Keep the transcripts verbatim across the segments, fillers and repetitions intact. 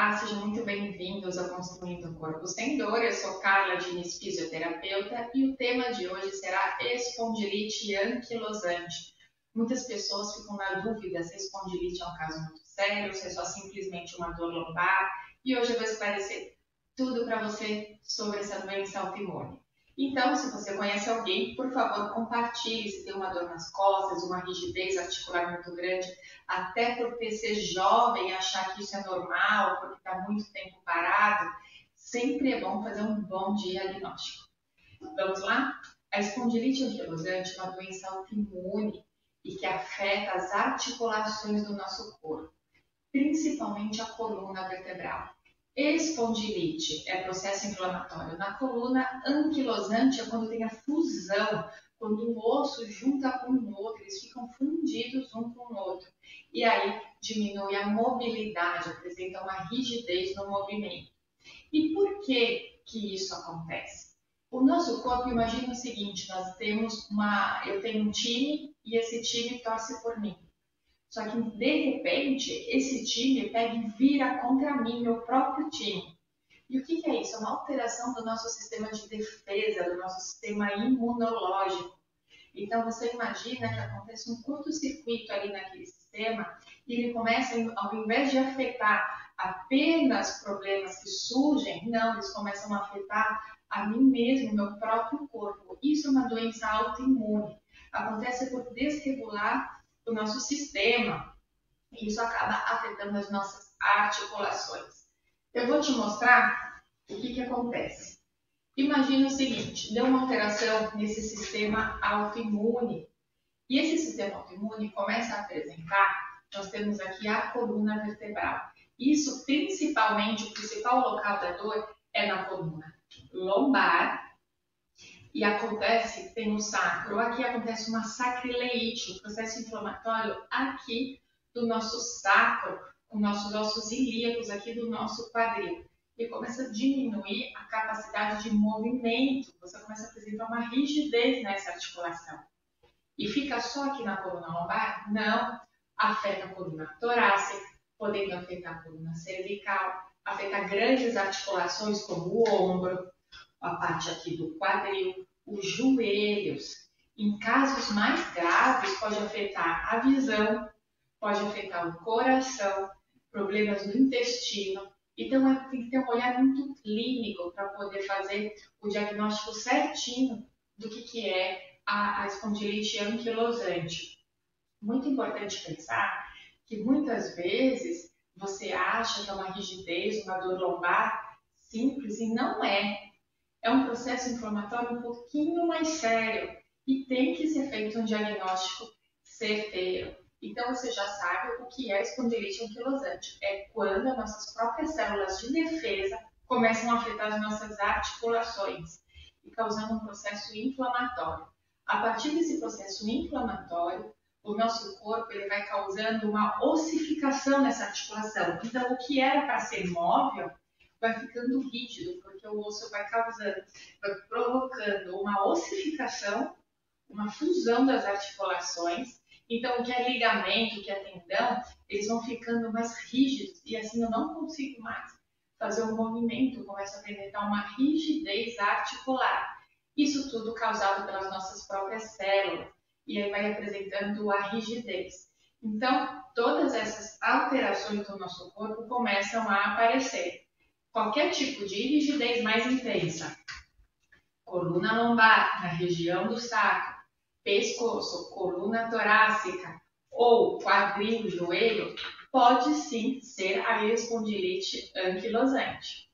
Olá, sejam muito bem-vindos ao Construindo o Corpo Sem Dor. Eu sou Carla Diniz, fisioterapeuta, e o tema de hoje será espondilite anquilosante. Muitas pessoas ficam na dúvida se a espondilite é um caso muito sério, se é só simplesmente uma dor lombar, e hoje eu vou esclarecer tudo para você sobre essa doença autoimune. Então, se você conhece alguém, por favor, compartilhe se tem uma dor nas costas, uma rigidez articular muito grande, até por ser jovem, achar que isso é normal, porque está muito tempo parado, sempre é bom fazer um bom diagnóstico. Vamos lá? A espondilite anquilosante é uma doença autoimune e que afeta as articulações do nosso corpo, principalmente a coluna vertebral. Espondilite é processo inflamatório na coluna, anquilosante é quando tem a fusão, quando um osso junta com o outro, eles ficam fundidos um com o outro. E aí diminui a mobilidade, apresenta uma rigidez no movimento. E por que que isso acontece? O nosso corpo, imagina o seguinte, nós temos uma, eu tenho um time e esse time torce por mim. Só que, de repente, esse time pega e vira contra mim, meu próprio time. E o que que é isso? É uma alteração do nosso sistema de defesa, do nosso sistema imunológico. Então, você imagina que acontece um curto-circuito ali naquele sistema e ele começa, ao invés de afetar apenas problemas que surgem, não, eles começam a afetar a mim mesmo, meu próprio corpo. Isso é uma doença autoimune. Acontece por desregular o nosso sistema. E isso acaba afetando as nossas articulações. Eu vou te mostrar o que que acontece. Imagina o seguinte, deu uma alteração nesse sistema autoimune. E esse sistema autoimune começa a apresentar, nós temos aqui a coluna vertebral. Isso, principalmente, o principal local da dor é na coluna lombar. E acontece, tem um sacro, aqui acontece uma sacrileite, um processo inflamatório aqui do nosso sacro, com nossos ossos ilíacos aqui do nosso quadril. E começa a diminuir a capacidade de movimento, você começa a apresentar uma rigidez nessa articulação. E fica só aqui na coluna lombar? Não, afeta a coluna torácica, podendo afetar a coluna cervical, afeta grandes articulações como o ombro, a parte aqui do quadril, os joelhos. Em casos mais graves, pode afetar a visão, pode afetar o coração, problemas no intestino. Então, tem que ter um olhar muito clínico para poder fazer o diagnóstico certinho do que, que é a, a espondilite anquilosante. Muito importante pensar que muitas vezes você acha que é uma rigidez, uma dor lombar simples e não é. É um processo inflamatório um pouquinho mais sério e tem que ser feito um diagnóstico certeiro. Então, você já sabe o que é espondilite anquilosante. É quando as nossas próprias células de defesa começam a afetar as nossas articulações e causando um processo inflamatório. A partir desse processo inflamatório, o nosso corpo ele vai causando uma ossificação nessa articulação. Então, o que era para ser móvel vai ficando rígido, porque o osso vai causando, vai provocando uma ossificação, uma fusão das articulações. Então, o que é ligamento, o que é tendão, eles vão ficando mais rígidos e assim eu não consigo mais fazer um movimento, começa a apresentar uma rigidez articular. Isso tudo causado pelas nossas próprias células e aí vai apresentando a rigidez. Então, todas essas alterações do nosso corpo começam a aparecer. Qualquer tipo de rigidez mais intensa, coluna lombar, na região do sacro, pescoço, coluna torácica ou quadril, joelho, pode sim ser a espondilite anquilosante.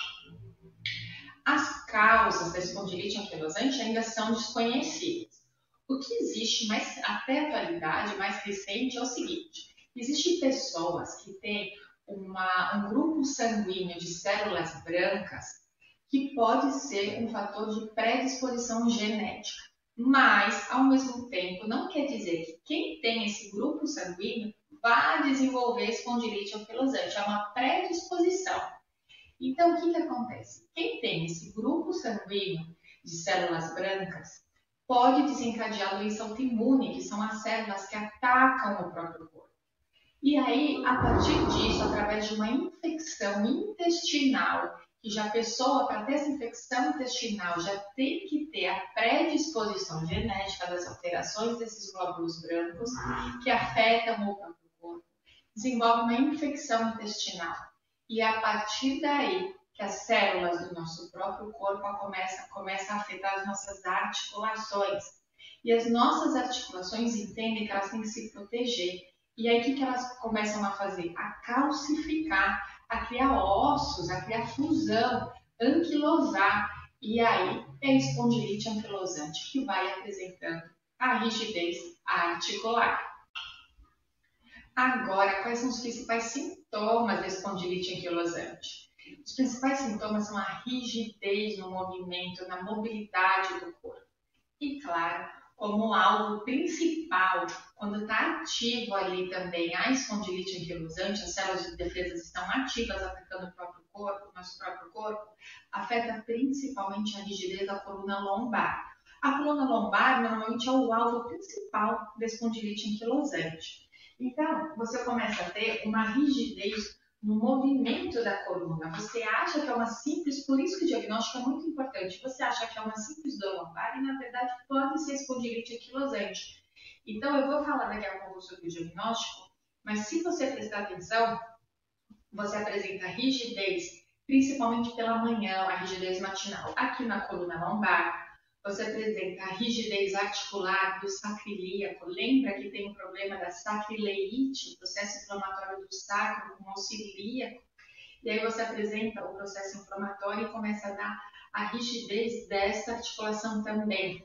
As causas da espondilite anquilosante ainda são desconhecidas. O que existe mais, até a atualidade, mais recente, é o seguinte: existem pessoas que têm uma, um grupo sanguíneo de células brancas que pode ser um fator de predisposição genética. Mas, ao mesmo tempo, não quer dizer que quem tem esse grupo sanguíneo vai desenvolver espondilite anquilosante. É uma predisposição. Então, o que, que acontece? Quem tem esse grupo sanguíneo de células brancas pode desencadear a doença autoimune, que são as células que atacam o próprio corpo. E aí, a partir disso, através de uma infecção intestinal, que já a pessoa, para ter essa infecção intestinal, já tem que ter a predisposição genética das alterações desses glóbulos brancos, que afetam o próprio corpo, desenvolve uma infecção intestinal. E é a partir daí que as células do nosso próprio corpo começam, começam a afetar as nossas articulações. E as nossas articulações entendem que elas têm que se proteger. E aí, o que, que elas começam a fazer? A calcificar, a criar ossos, a criar fusão, anquilosar. E aí, é a espondilite anquilosante que vai apresentando a rigidez articular. Agora, quais são os principais sintomas da espondilite anquilosante? Os principais sintomas são a rigidez no movimento, na mobilidade do corpo. E, claro, como alvo principal, quando está ativo ali também a espondilite anquilosante, as células de defesa estão ativas atacando o próprio corpo, o nosso próprio corpo, afeta principalmente a rigidez da coluna lombar. A coluna lombar normalmente é o alvo principal da espondilite anquilosante. Então, você começa a ter uma rigidez no movimento da coluna. Você acha que é uma simples, por isso que o diagnóstico é muito importante, você acha que é uma simples dor lombar e, na verdade, pode ser espondilite anquilosante. Então, eu vou falar daqui a pouco sobre o diagnóstico, mas se você prestar atenção, você apresenta rigidez, principalmente pela manhã, a rigidez matinal aqui na coluna lombar. Você apresenta a rigidez articular do sacroiliaco. Lembra que tem o problema da sacrileite, processo inflamatório do sacro com o ilíaco. E aí você apresenta o processo inflamatório e começa a dar a rigidez dessa articulação também.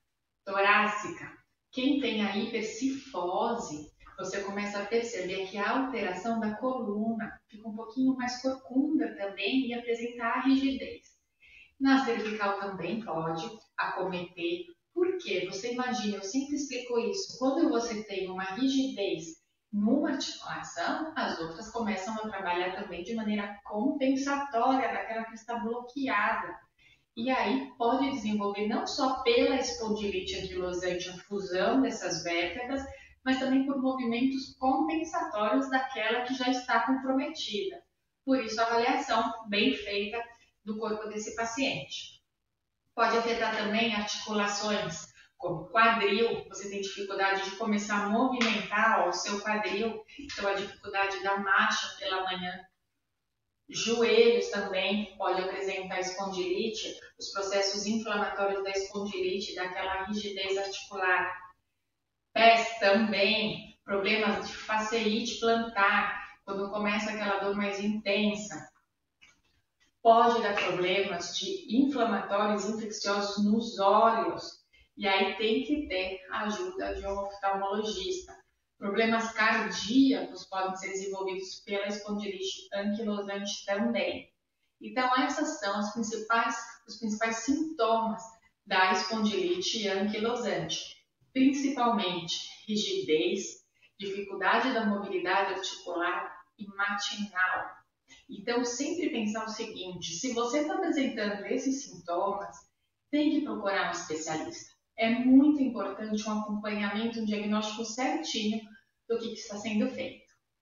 Torácica. Quem tem a hipercifose, você começa a perceber que a alteração da coluna fica um pouquinho mais corcunda também e apresenta a rigidez. Na cervical também pode acometer. Por quê? Você imagina, eu sempre explico isso. Quando você tem uma rigidez numa articulação, as outras começam a trabalhar também de maneira compensatória daquela que está bloqueada. E aí pode desenvolver não só pela espondilite anquilosante a fusão dessas vértebras, mas também por movimentos compensatórios daquela que já está comprometida. Por isso, a avaliação bem feita do corpo desse paciente. Pode afetar também articulações, como quadril, você tem dificuldade de começar a movimentar ó, o seu quadril, então a dificuldade da marcha pela manhã. Joelhos também pode apresentar espondilite, os processos inflamatórios da espondilite, daquela rigidez articular. Pés também, problemas de fasciite plantar, quando começa aquela dor mais intensa. Pode dar problemas de inflamatórios infecciosos nos olhos, e aí tem que ter a ajuda de um oftalmologista. Problemas cardíacos podem ser desenvolvidos pela espondilite anquilosante também. Então, essas são as principais, os principais sintomas da espondilite anquilosante, principalmente rigidez, dificuldade da mobilidade articular e matinal. Então, sempre pensar o seguinte, se você está apresentando esses sintomas, tem que procurar um especialista. É muito importante um acompanhamento, um diagnóstico certinho do que, que está sendo feito.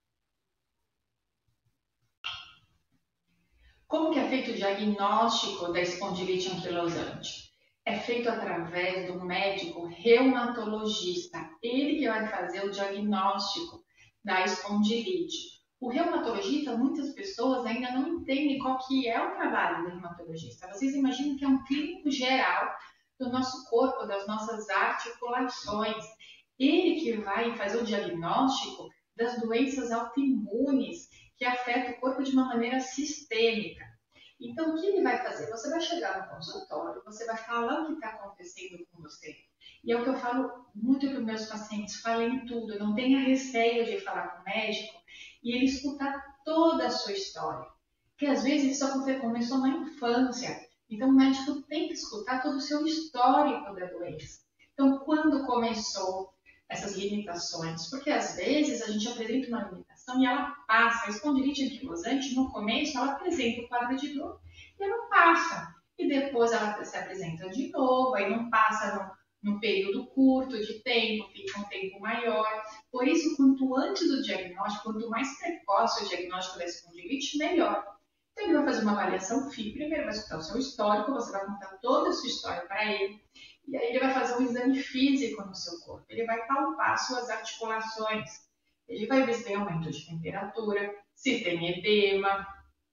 Como que é feito o diagnóstico da espondilite anquilosante? É feito através do médico reumatologista. Ele que vai fazer o diagnóstico da espondilite. O reumatologista, muitas pessoas ainda não entendem qual que é o trabalho do reumatologista. Vocês imaginam que é um clínico geral do nosso corpo, das nossas articulações. Ele que vai fazer o diagnóstico das doenças autoimunes que afetam o corpo de uma maneira sistêmica. Então, o que ele vai fazer? Você vai chegar no consultório, você vai falar o que está acontecendo com você. E é o que eu falo muito para os meus pacientes, falem tudo, não tenha receio de falar com o médico e ele escutar toda a sua história. Porque às vezes isso começou na infância, então o médico tem que escutar todo o seu histórico da doença. Então, quando começou essas limitações? Porque às vezes a gente apresenta uma limitação e ela passa. A espondilite anquilosante, no começo, ela apresenta o quadro de dor e ela passa. E depois ela se apresenta de novo, aí não passa num período curto de tempo, fica um tempo maior. Por isso, quanto antes do diagnóstico, quanto mais precoce o diagnóstico da espondilite, melhor. Então, ele vai fazer uma avaliação F I, primeiro vai escutar o seu histórico, você vai contar toda a sua história para ele, e aí ele vai fazer um exame físico no seu corpo, ele vai palpar suas articulações, ele vai ver se tem aumento de temperatura, se tem edema,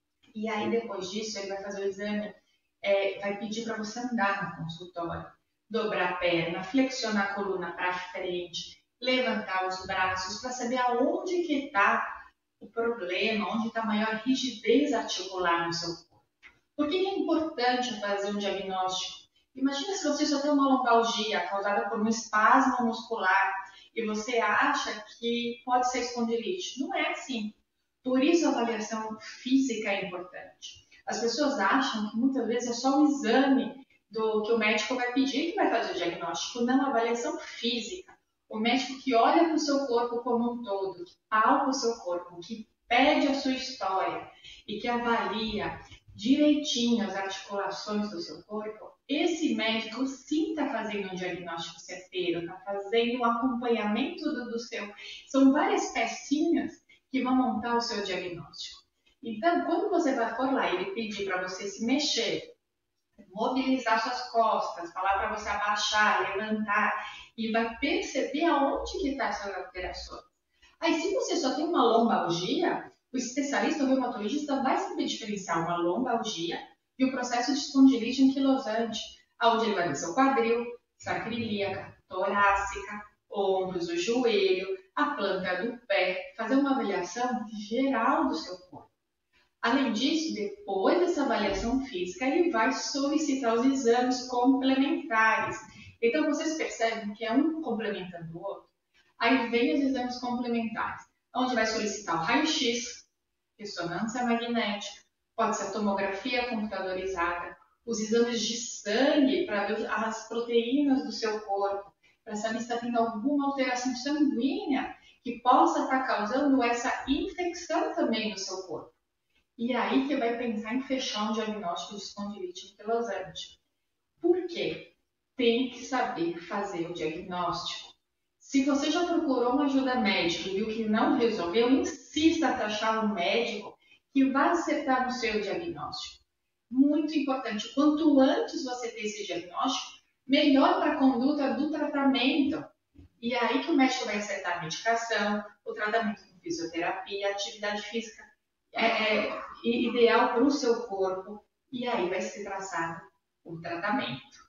e aí depois disso ele vai fazer o exame, é, vai pedir para você andar no consultório, dobrar a perna, flexionar a coluna para frente, levantar os braços para saber aonde que está o problema, onde está a maior rigidez articular no seu corpo. Por que é importante fazer um diagnóstico? Imagina se você só tem uma lombalgia causada por um espasmo muscular e você acha que pode ser espondilite. Não é assim. Por isso a avaliação física é importante. As pessoas acham que muitas vezes é só o exame do que o médico vai pedir que vai fazer o diagnóstico, não a avaliação física. O médico que olha para o seu corpo como um todo, que palpa o seu corpo, que pede a sua história e que avalia direitinho as articulações do seu corpo, esse médico sim está fazendo um diagnóstico certeiro, está fazendo um acompanhamento do, do seu. São várias pecinhas que vão montar o seu diagnóstico. Então, quando você vai for lá e ele pedir para você se mexer, mobilizar suas costas, falar para você abaixar, levantar, e vai perceber aonde que está essas alterações. Aí, se você só tem uma lombalgia, o especialista, o reumatologista, vai saber diferenciar uma lombalgia e o processo de espondilite anquilosante, onde ele vai ver seu quadril, sacroiliaca, torácica, ombros, o joelho, a planta do pé, fazer uma avaliação geral do seu corpo. Além disso, depois dessa avaliação física, ele vai solicitar os exames complementares. Então, vocês percebem que é um complementando o outro. Aí vem os exames complementares, onde vai solicitar o raio-x, ressonância magnética, pode ser a tomografia computadorizada, os exames de sangue para ver as proteínas do seu corpo, para saber se está tendo alguma alteração sanguínea que possa estar causando essa infecção também no seu corpo. E aí que vai pensar em fechar um diagnóstico de espondilite anquilosante. Por quê? Tem que saber fazer o diagnóstico. Se você já procurou uma ajuda médica e viu que não resolveu, insista em achar um médico que vai acertar no seu diagnóstico. Muito importante, quanto antes você ter esse diagnóstico, melhor para a conduta do tratamento. E aí que o médico vai acertar a medicação, o tratamento com fisioterapia, a atividade física é, é ideal para o seu corpo, e aí vai ser traçado o tratamento.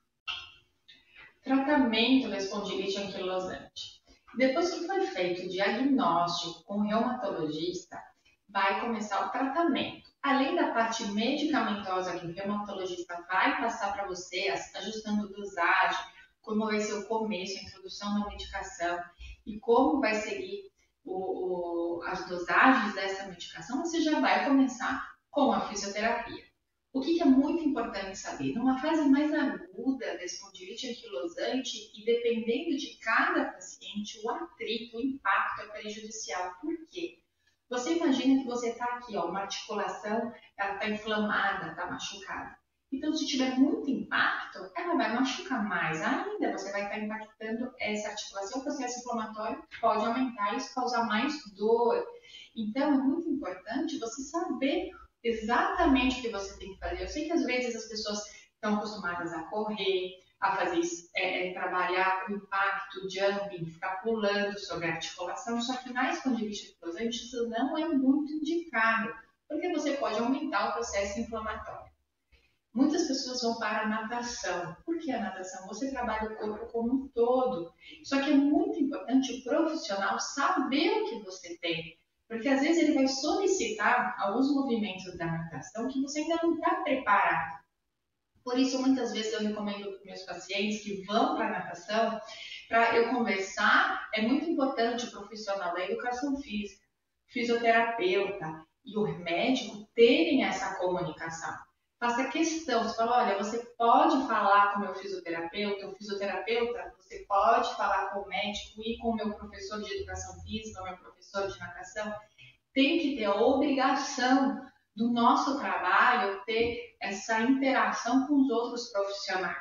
Tratamento da espondilite anquilosante. Depois que foi feito o diagnóstico com o reumatologista, vai começar o tratamento. Além da parte medicamentosa que o reumatologista vai passar para você, ajustando dosagem, como vai ser o começo, a introdução da medicação e como vai seguir o, o, as dosagens dessa medicação, você já vai começar com a fisioterapia. O que, que é muito importante saber? Numa fase mais aguda da espondilite anquilosante, e dependendo de cada paciente, o atrito, o impacto é prejudicial. Por quê? Você imagina que você está aqui, ó, uma articulação, ela está inflamada, está machucada. Então, se tiver muito impacto, ela vai machucar mais ainda. Você vai estar impactando essa articulação, o processo inflamatório pode aumentar e isso causar mais dor. Então, é muito importante você saber exatamente o que você tem que fazer. Eu sei que às vezes as pessoas estão acostumadas a correr, a fazer é, trabalhar com impacto, jumping, ficar pulando sobre a articulação, só que na espondilite anquilosante isso não é muito indicado, porque você pode aumentar o processo inflamatório. Muitas pessoas vão para a natação. Por que a natação? Você trabalha o corpo como um todo. Só que é muito importante o profissional saber o que você tem. Porque às vezes ele vai solicitar alguns movimentos da natação que você ainda não está preparado. Por isso, muitas vezes eu recomendo para os meus pacientes que vão para a natação, para eu conversar. É muito importante o profissional da educação física, fisioterapeuta e o médico terem essa comunicação. Faça questão, você fala, olha, você pode falar com o meu fisioterapeuta, o fisioterapeuta, você pode falar com o médico e com o meu professor de educação física, o meu professor de natação. Tem que ter a obrigação do nosso trabalho ter essa interação com os outros profissionais,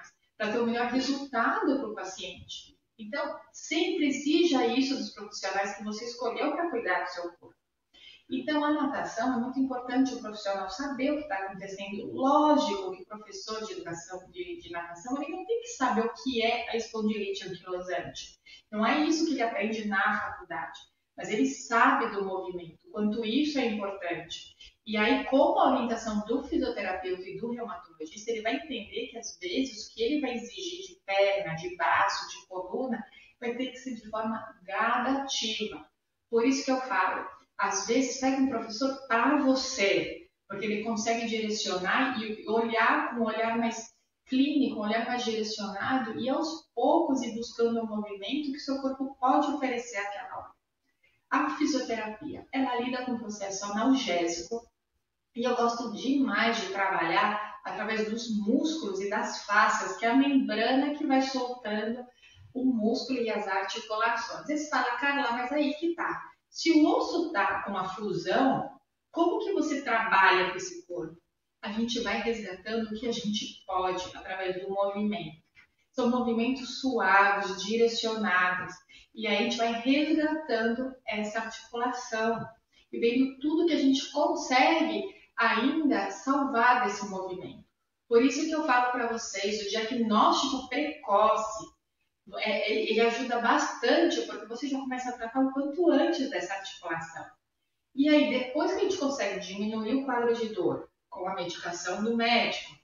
para ter o melhor resultado para o paciente. Então, sempre exija isso dos profissionais que você escolheu para cuidar do seu corpo. Então, a natação é muito importante o profissional saber o que está acontecendo. Lógico que o professor de educação de, de natação ele não tem que saber o que é a espondilite anquilosante. Não é isso que ele aprende na faculdade, mas ele sabe do movimento, quanto isso é importante. E aí, com a orientação do fisioterapeuta e do reumatologista, ele vai entender que, às vezes, o que ele vai exigir de perna, de braço, de coluna, vai ter que ser de forma gradativa. Por isso que eu falo, às vezes, pega um professor para você, porque ele consegue direcionar e olhar com um olhar mais clínico, um olhar mais direcionado e, aos poucos, ir buscando um movimento que seu corpo pode oferecer àquela hora. A fisioterapia, ela lida com o processo analgésico e eu gosto demais de trabalhar através dos músculos e das fáscias, que é a membrana que vai soltando o músculo e as articulações. Você fala, Carla, mas aí que tá. Se o osso está com a fusão, como que você trabalha com esse corpo? A gente vai resgatando o que a gente pode através do movimento. São movimentos suaves, direcionados. E aí a gente vai resgatando essa articulação e vendo tudo que a gente consegue ainda salvar desse movimento. Por isso que eu falo para vocês, o diagnóstico precoce, ele ajuda bastante, porque você já começa a tratar o quanto antes dessa articulação. E aí, depois que a gente consegue diminuir o quadro de dor com a medicação do médico,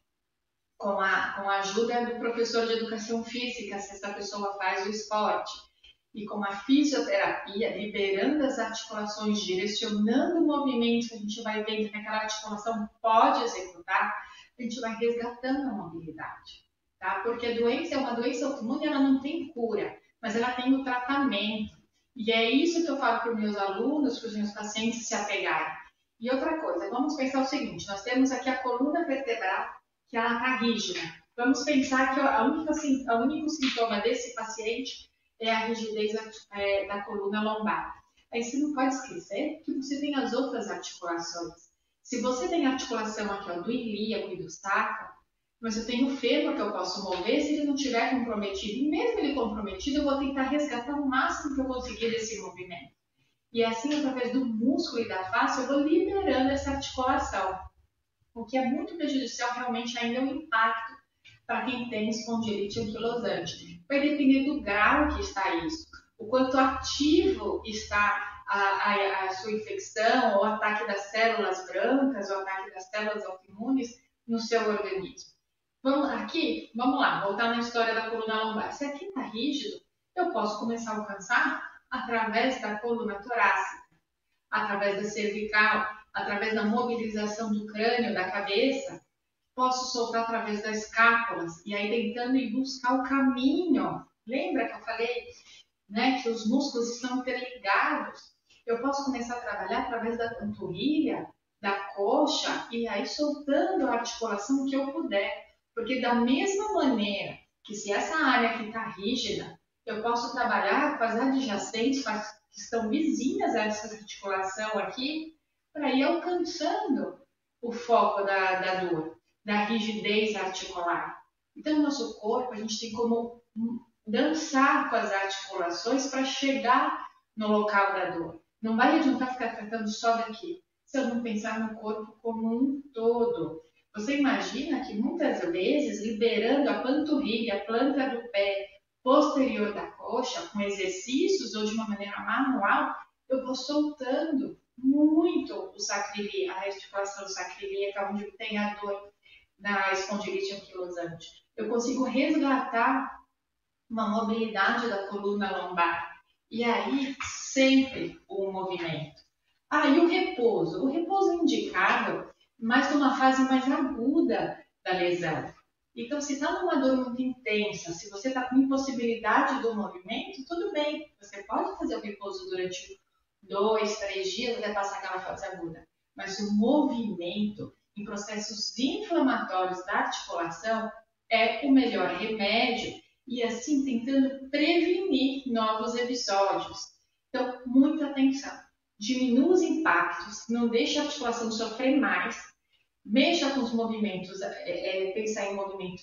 com a, com a ajuda do professor de educação física, se essa pessoa faz o esporte, e com a fisioterapia, liberando as articulações, direcionando o movimento que a gente vai vendo que aquela articulação pode executar, a gente vai resgatando a mobilidade. Tá? Porque a doença é uma doença autoimune, ela não tem cura, mas ela tem o tratamento. E é isso que eu falo para os meus alunos, para os meus pacientes se apegarem. E outra coisa, vamos pensar o seguinte, nós temos aqui a coluna vertebral, que ela está rígida. Vamos pensar que a única, a único sintoma desse paciente é a rigidez é, da coluna lombar. Aí você não pode esquecer que você tem as outras articulações. Se você tem a articulação aqui ó, do ilíaco e do sacro, mas eu tenho o fêmur que eu posso mover se ele não estiver comprometido. E mesmo ele comprometido, eu vou tentar resgatar o máximo que eu conseguir desse movimento. E assim, através do músculo e da face, eu vou liberando essa articulação. O que é muito prejudicial realmente ainda é o impacto para quem tem espondilite anquilosante. Vai depender do grau que está isso, o quanto ativo está a, a, a sua infecção, ou o ataque das células brancas, ou o ataque das células autoimunes no seu organismo. Vamos, aqui, vamos lá, voltar na história da coluna lombar. Se aqui está rígido, eu posso começar a alcançar através da coluna torácica, através da cervical, através da mobilização do crânio, da cabeça. Posso soltar através das escápulas e aí tentando ir buscar o caminho. Lembra que eu falei, né, que os músculos estão interligados? Eu posso começar a trabalhar através da panturrilha, da coxa e aí soltando a articulação que eu puder. Porque da mesma maneira que se essa área aqui está rígida, eu posso trabalhar com as adjacentes, com as que estão vizinhas a essa articulação aqui, para ir alcançando o foco da, da dor, da rigidez articular. Então, no nosso corpo, a gente tem como dançar com as articulações para chegar no local da dor. Não vai adiantar ficar tratando só daqui, se eu não pensar no corpo como um todo. Você imagina que muitas vezes, liberando a panturrilha, a planta do pé posterior da coxa, com exercícios ou de uma maneira manual, eu vou soltando muito o sacroiliaco, a articulação sacroiliaca, onde tem a dor da espondilite anquilosante. Eu consigo resgatar uma mobilidade da coluna lombar. E aí, sempre o movimento. Ah, e o repouso? O repouso é indicado mais numa fase mais aguda da lesão. Então, se está numa dor muito intensa, se você está com impossibilidade do movimento, tudo bem. Você pode fazer o repouso durante dois, três dias até passar aquela fase aguda. Mas o movimento em processos inflamatórios da articulação é o melhor remédio e assim tentando prevenir novos episódios. Então, muita atenção. Diminua os impactos, não deixe a articulação sofrer mais, mexa com os movimentos, é, é, pensar em movimentos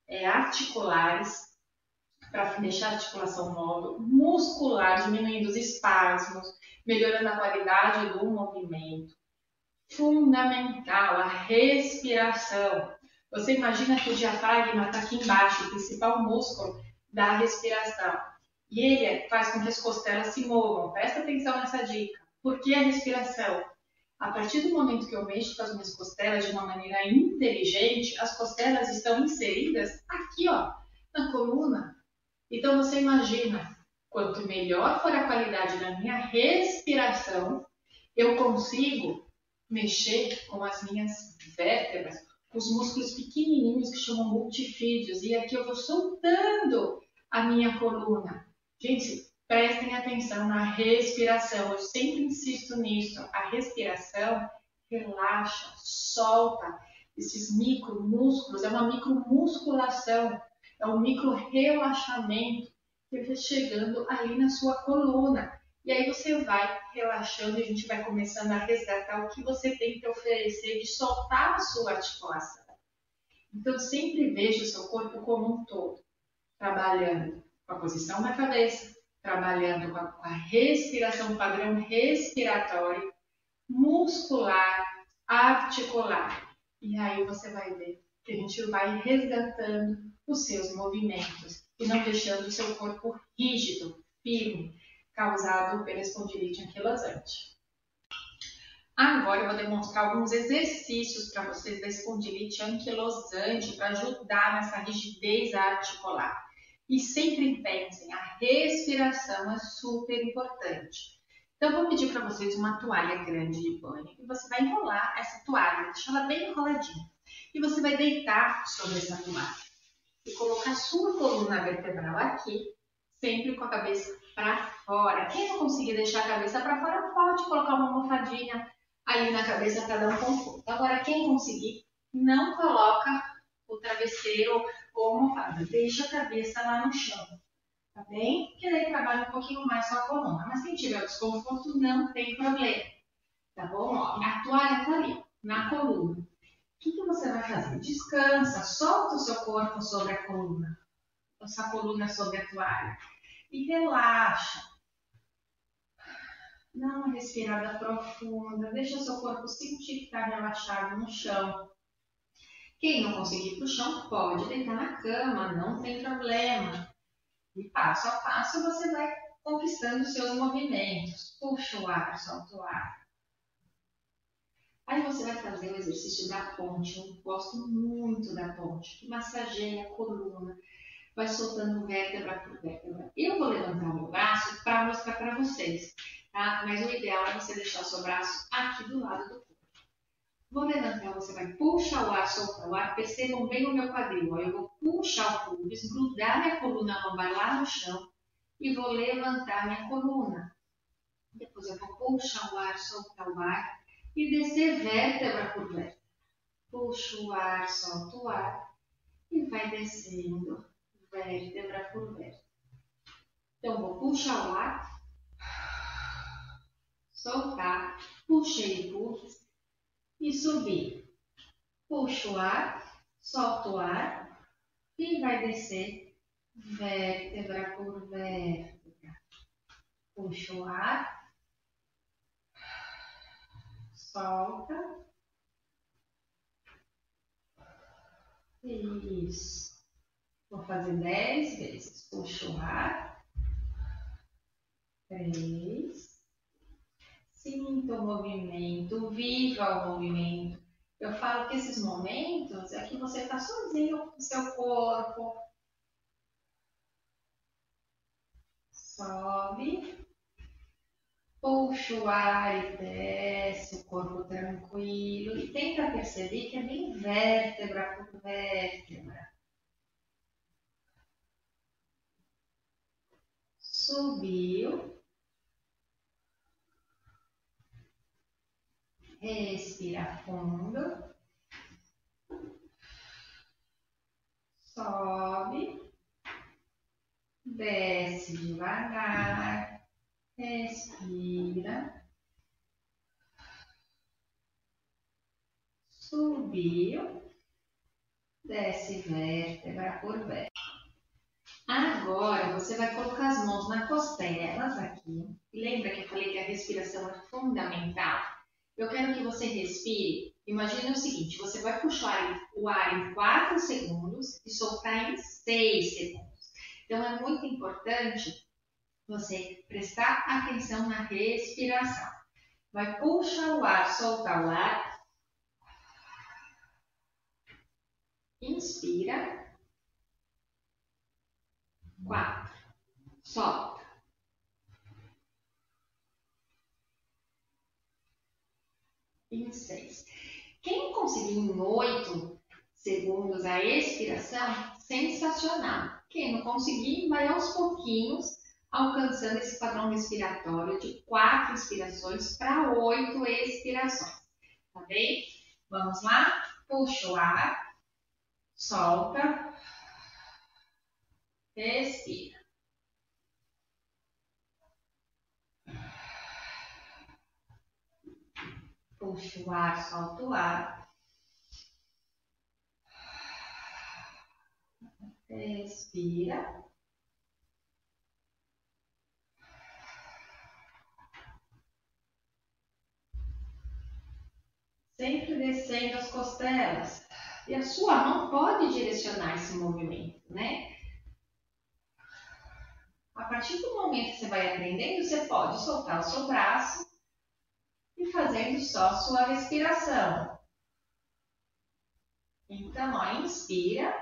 é, articulares, para deixar a articulação móvel, muscular, diminuindo os espasmos, melhorando a qualidade do movimento. Fundamental, a respiração. Você imagina que o diafragma está aqui embaixo, o principal músculo da respiração. E ele faz com que as costelas se movam. Presta atenção nessa dica. Por que a respiração? A partir do momento que eu mexo com as minhas costelas de uma maneira inteligente, as costelas estão inseridas aqui, ó, na coluna. Então você imagina, quanto melhor for a qualidade da minha respiração, eu consigo mexer com as minhas vértebras, com os músculos pequenininhos que chamam multifídeos, e aqui eu vou soltando a minha coluna. Gente, prestem atenção na respiração, eu sempre insisto nisso. A respiração relaxa, solta esses micromúsculos, é uma micromusculação, é um micro-relaxamento que vai chegando ali na sua coluna. E aí você vai relaxando e a gente vai começando a resgatar o que você tem que oferecer de soltar a sua articulação. Então, sempre veja o seu corpo como um todo, trabalhando com a posição na cabeça, trabalhando com a, com a respiração, padrão respiratório, muscular, articular. E aí você vai ver que a gente vai resgatando os seus movimentos e não deixando o seu corpo rígido, firme, causado pela espondilite anquilosante. Agora eu vou demonstrar alguns exercícios para vocês da espondilite anquilosante para ajudar nessa rigidez articular. E sempre pensem, a respiração é super importante. Então eu vou pedir para vocês uma toalha grande de banho e você vai enrolar essa toalha, deixar ela bem enroladinha. E você vai deitar sobre essa toalha e colocar a sua coluna vertebral aqui, sempre com a cabeça para fora. Quem não conseguir deixar a cabeça para fora, pode colocar uma almofadinha ali na cabeça para dar um conforto. Agora, quem conseguir, não coloca o travesseiro ou a almofada. Deixa a cabeça lá no chão, tá bem? Porque daí trabalha um pouquinho mais só a coluna. Mas quem tiver desconforto, não tem problema, tá bom? Ó, a toalha tá ali, na coluna. O que, que você vai fazer? Descansa, solta o seu corpo sobre a coluna. A sua coluna sobre a toalha. E relaxa. Dá uma respirada profunda. Deixa o seu corpo sentir que está relaxado no chão. Quem não conseguir ir para o chão, pode deitar na cama, não tem problema. E passo a passo você vai conquistando os seus movimentos. Puxa o ar, solta o ar. Aí você vai fazer o exercício da ponte. Eu gosto muito da ponte, que massageia a coluna. Vai soltando vértebra por vértebra. Eu vou levantar o meu braço para mostrar para vocês, tá? Mas o ideal é você deixar o seu braço aqui do lado do corpo. Vou levantar, você vai puxar o ar, soltar o ar. Percebam bem o meu quadril. Ó. Eu vou puxar o pubis, grudar minha coluna lombar lá no chão e vou levantar minha coluna. Depois eu vou puxar o ar, soltar o ar e descer vértebra por vértebra. Puxa o ar, solta o ar e vai descendo vértebra por vértebra. Então, vou puxar o ar, soltar, puxei o pulso e subir. Puxo o ar, solto o ar e vai descer vértebra por vértebra. Puxo o ar, solta. Isso. Vou fazer dez vezes. Puxo o ar. Três. Sinta o movimento, viva o movimento. Eu falo que esses momentos é que você está sozinho com o seu corpo. Sobe. Puxa o ar e desce, o corpo tranquilo. E tenta perceber que é bem vértebra por vértebra. Subiu. Respira fundo. Sobe. Desce devagar. Respira. Subiu. Desce vértebra por vértebra. Agora, você vai colocar as mãos na costelas aqui. Lembra que eu falei que a respiração é fundamental? Eu quero que você respire. Imagine o seguinte, você vai puxar o ar em quatro segundos e soltar em seis segundos. Então, é muito importante você prestar atenção na respiração. Vai puxar o ar, soltar o ar. Inspira. Quatro. Solta. Em seis. Quem conseguir em oito segundos a expiração, sensacional. Quem não conseguir, vai aos pouquinhos alcançando esse padrão respiratório de quatro inspirações para oito expirações. Tá bem? Vamos lá? Puxa o ar, solta, respira. Puxa o ar, solta o ar. Respira. Sempre descendo as costelas. E a sua mão pode direcionar esse movimento, né? A partir do momento que você vai aprendendo, você pode soltar o seu braço e fazendo só sua respiração. Então, ó, inspira,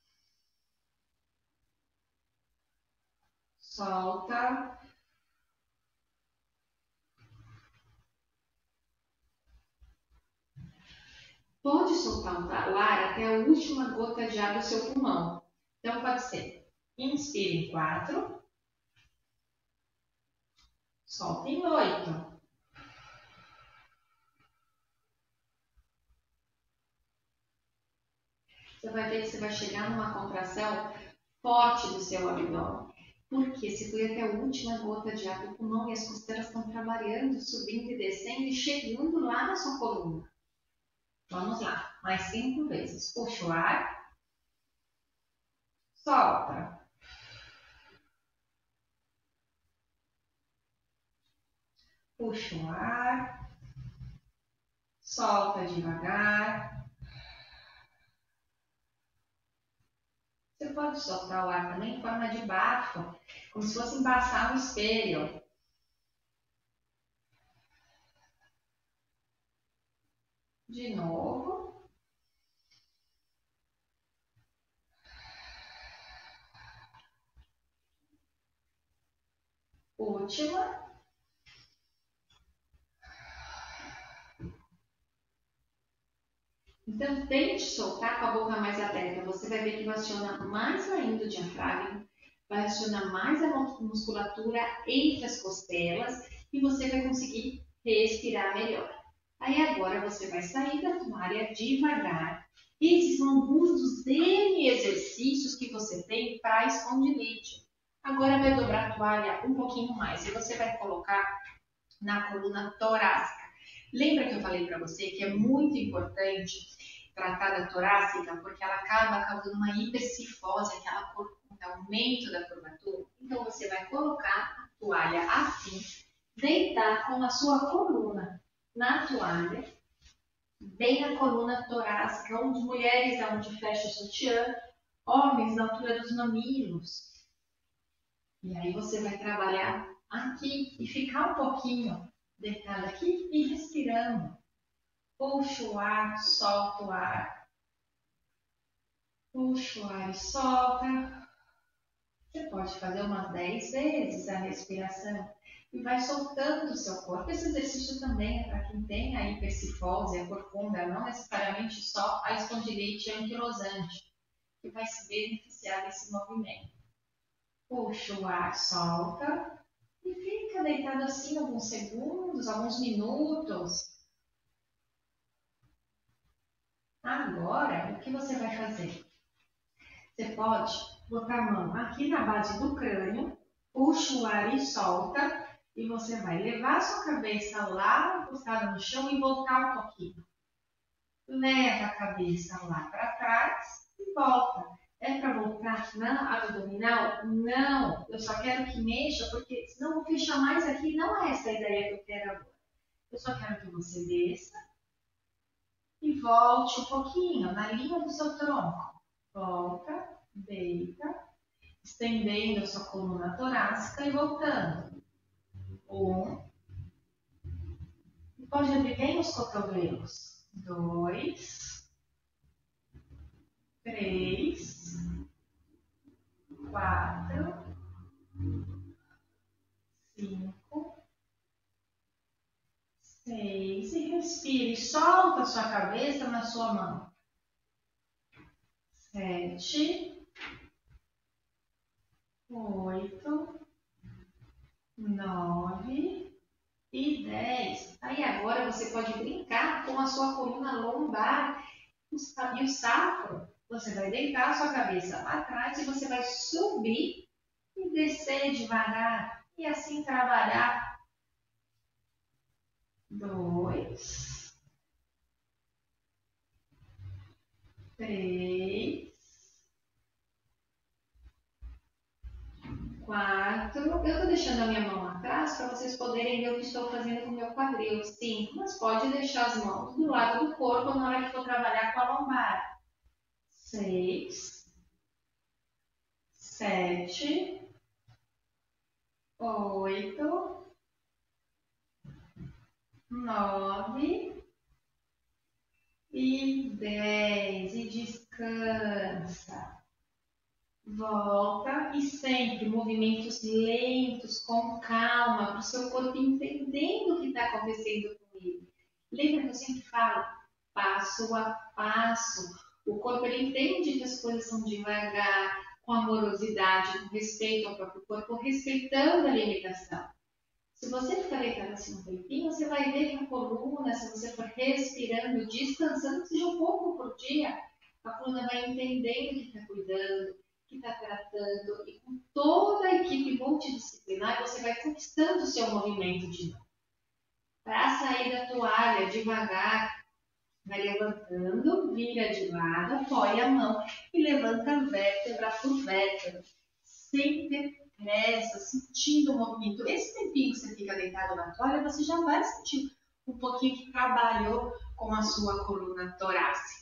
solta, pode soltar o ar até a última gota de ar do seu pulmão. Então, pode ser, inspira em quatro, solta em oito. Você vai ver que você vai chegar numa contração forte do seu abdômen. Porque você foi até a última gota de ar do pulmão e as costelas estão trabalhando, subindo e descendo e chegando lá na sua coluna. Vamos lá, mais cinco vezes. Puxa o ar, solta. Puxa o ar, solta devagar. Você pode soltar o ar também em forma de bafo, como se fosse embaçar um espelho. De novo. Última. Então, tente soltar com a boca mais aberta. Você vai ver que vai acionar mais ainda o diafragma, vai acionar mais a musculatura entre as costelas e você vai conseguir respirar melhor. Aí agora você vai sair da toalha devagar. Esses são alguns dos N exercícios que você tem para a espondilite. Agora vai dobrar a toalha um pouquinho mais e você vai colocar na coluna torácica. Lembra que eu falei para você que é muito importante tratar da torácica porque ela acaba causando uma hipercifose, aquela aumento da curvatura. Então você vai colocar a toalha assim, deitar com a sua coluna na toalha, bem na coluna torácica, onde mulheres onde fecha o sutiã, homens na altura dos mamilos. E aí você vai trabalhar aqui e ficar um pouquinho deitado aqui e respirando. Puxa o ar, solta o ar. Puxa o ar e solta. Você pode fazer umas dez vezes a respiração e vai soltando o seu corpo. Esse exercício também é para quem tem a hipercifose, a corcunda, não necessariamente só a espondilite anquilosante, que vai se beneficiar desse movimento. Puxa o ar, solta e fica deitado assim alguns segundos, alguns minutos. Agora, o que você vai fazer? Você pode botar a mão aqui na base do crânio, puxa o ar e solta, e você vai levar a sua cabeça lá encostada no chão e voltar um pouquinho. leva a cabeça lá para trás e volta. É para voltar na abdominal? Não, eu só quero que mexa, porque senão eu vou fechar mais aqui. Não é essa a ideia que eu quero agora. Eu só quero que você desça e volte um pouquinho na linha do seu tronco. Volta, deita, estendendo a sua coluna torácica e voltando. Um. E pode abrir bem os cotovelos. Dois. Três. Quatro. Cinco. Seis. E respire. Solta a sua cabeça na sua mão. Sete. Oito. Nove. E dez. Aí agora você pode brincar com a sua coluna lombar e o sacro. Você vai deitar a sua cabeça para trás e você vai subir e descer devagar. E assim trabalhar. Dois. Três. Quatro. Eu estou deixando a minha mão atrás para vocês poderem ver o que estou fazendo com o meu quadril. Cinco. Mas pode deixar as mãos do lado do corpo na hora que for trabalhar com a lombar. Seis. Sete. Oito. Nove. E dez. E descansa. Volta e sempre movimentos lentos, com calma, para o seu corpo entendendo o que está acontecendo com ele. Lembra que eu sempre falo, passo a passo. O corpo ele entende que as coisas são devagar, com amorosidade, com respeito ao próprio corpo, respeitando a limitação. Se você ficar deitado assim um tempinho, você vai ver que a coluna, se você for respirando, descansando, seja um pouco por dia, a coluna vai entendendo que está cuidando, que está tratando, e com toda a equipe multidisciplinar, você vai conquistando o seu movimento de novo. Para sair da toalha devagar, vai levantando, vira de lado, apoia a mão e levanta vértebra por vértebra, sem ter pressa, sentindo o movimento. Esse tempinho que você fica deitado na toalha, você já vai sentir um pouquinho que trabalhou com a sua coluna torácica.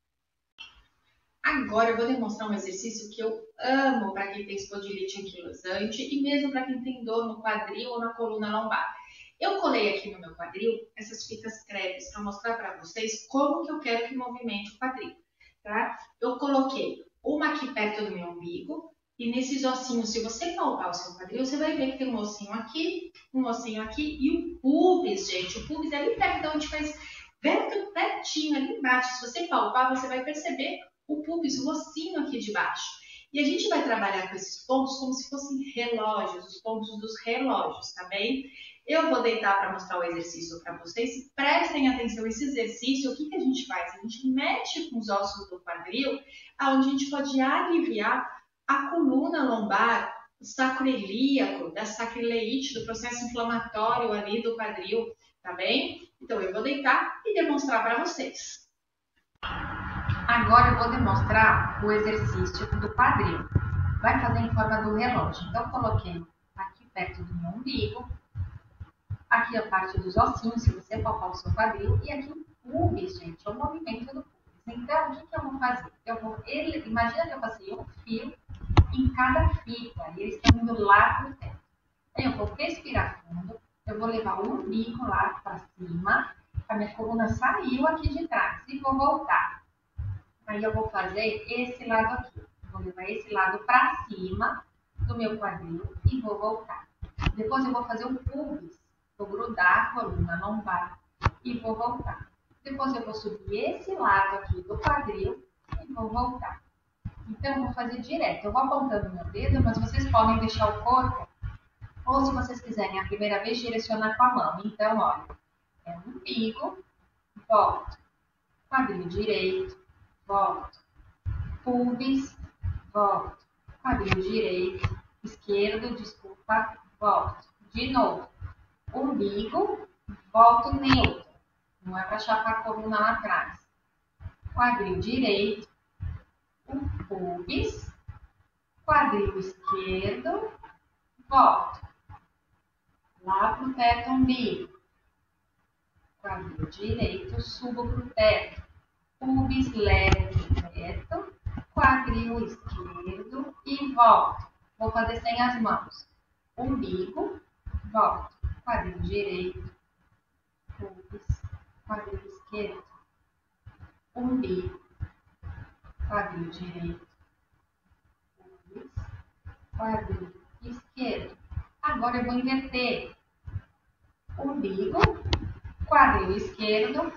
Agora eu vou demonstrar um exercício que eu amo para quem tem espondilite anquilosante e mesmo para quem tem dor no quadril ou na coluna lombar. Eu colei aqui no meu quadril essas fitas crepe para mostrar para vocês como que eu quero que movimente o quadril. Tá? Eu coloquei uma aqui perto do meu umbigo e nesses ossinhos, se você palpar o seu quadril, você vai ver que tem um ossinho aqui, um ossinho aqui e o pubis, gente. O pubis é ali perto, então a gente faz perto, pertinho, ali embaixo. Se você palpar, você vai perceber o pubis, o ossinho aqui de baixo. E a gente vai trabalhar com esses pontos como se fossem relógios, os pontos dos relógios, tá bem? Eu vou deitar para mostrar o exercício para vocês. E prestem atenção, esse exercício, o que, que a gente faz? A gente mexe com os ossos do quadril, onde a gente pode aliviar a coluna lombar, o sacroiliaco, da sacrileite, do processo inflamatório ali do quadril, tá bem? Então eu vou deitar e demonstrar para vocês. Agora eu vou demonstrar o exercício do quadril. Vai fazer em forma do relógio. Então, eu coloquei aqui perto do meu umbigo, aqui a parte dos ossinhos, se você palpar o seu quadril, e aqui o pubis, gente, é o movimento do pubis. Então, o que, que eu vou fazer? Eu vou, ele, imagina que eu passei um fio em cada fita, e eles estão indo lá para o teto. Aí eu vou respirar fundo, eu vou levar o umbigo lá para cima, a minha coluna saiu aqui de trás, e vou voltar. Aí eu vou fazer esse lado aqui. Vou levar esse lado para cima do meu quadril e vou voltar. Depois eu vou fazer um pubis. Vou grudar a coluna lombar e vou voltar. Depois eu vou subir esse lado aqui do quadril e vou voltar. Então eu vou fazer direto. Eu vou apontando meu dedo, mas vocês podem deixar o corpo. Ou se vocês quiserem a primeira vez, direcionar com a mão. Então, olha, é um umbigo, volto. Quadril direito. Volto, pubis, volto, quadril direito, esquerdo, desculpa, volto, de novo, umbigo, volto neutro, não é para chapar a coluna lá atrás, quadril direito, o pubis, quadril esquerdo, volto. Lá para o teto umbigo. Quadril direito, subo para o teto. Pubis leve para o teto, quadril esquerdo e volto. Vou fazer sem as mãos. Umbigo, volto. Quadril direito, pubis, quadril esquerdo, umbigo, quadril direito, pubis, quadril esquerdo. Agora eu vou inverter. Umbigo, quadril esquerdo,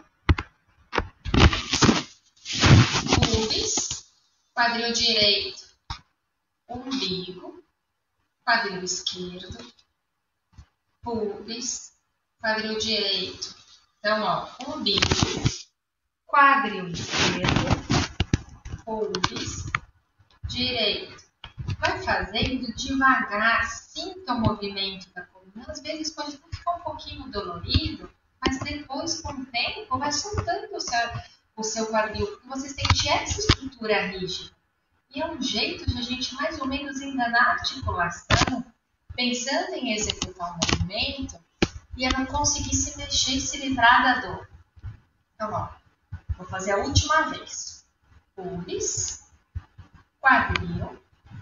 pubis, quadril direito, umbigo, quadril esquerdo, pubis, quadril direito. Então, ó, umbigo, quadril esquerdo, pubis, direito. Vai fazendo devagar, sinta o movimento da coluna. Às vezes pode ficar um pouquinho dolorido, mas depois, com o tempo, vai soltando o seu, o seu quadril, porque você sente essa estrutura rígida. E é um jeito de a gente mais ou menos enganar a articulação, pensando em executar um movimento, e ela conseguir se mexer e se livrar da dor. Então, ó, vou fazer a última vez. Pubis, quadril,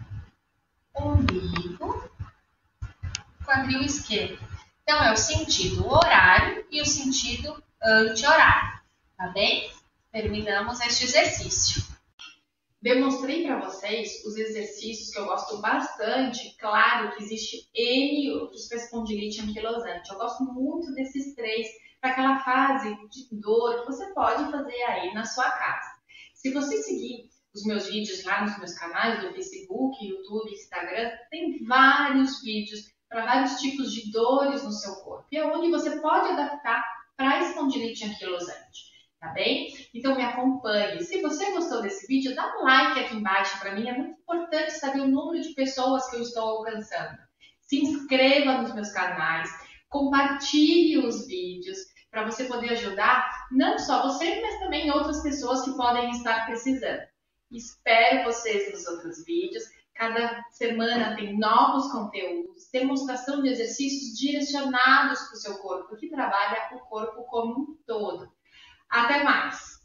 umbigo, quadril esquerdo. Então, é o sentido horário e o sentido anti-horário, tá bem? Terminamos este exercício. Demonstrei para vocês os exercícios que eu gosto bastante. Claro que existe N outros para espondilite anquilosante. Eu gosto muito desses três para aquela fase de dor que você pode fazer aí na sua casa. Se você seguir os meus vídeos lá nos meus canais do Facebook, YouTube, Instagram, tem vários vídeos para vários tipos de dores no seu corpo e é onde você pode adaptar para a espondilite anquilosante. Tá bem? Então me acompanhe. Se você gostou desse vídeo, dá um like aqui embaixo para mim. É muito importante saber o número de pessoas que eu estou alcançando. Se inscreva nos meus canais, compartilhe os vídeos para você poder ajudar não só você, mas também outras pessoas que podem estar precisando. Espero vocês nos outros vídeos. Cada semana tem novos conteúdos, demonstração de exercícios direcionados para o seu corpo, que trabalha o corpo como um todo. Até mais!